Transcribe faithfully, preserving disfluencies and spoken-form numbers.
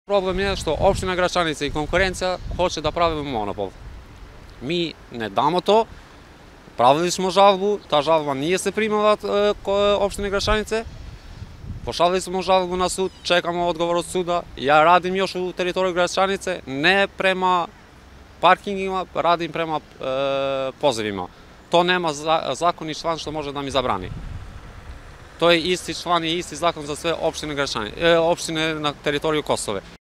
Problem je što opština Gračanica i konkurencija hoće da pravimo monopol. Mi ne damo to, pravili smo žalbu, ta žalba nije se primala kod opštine Gračanice, pošalili smo žalbu na sud, čekamo odgovor od suda. Ja radim još u teritoriju Gračanice, ne prema parkingima, radim prema pozivima. To nema zakon i član što može da mi zabrani. To je isti član i isti zakon za sve opštine na teritoriju Kosove.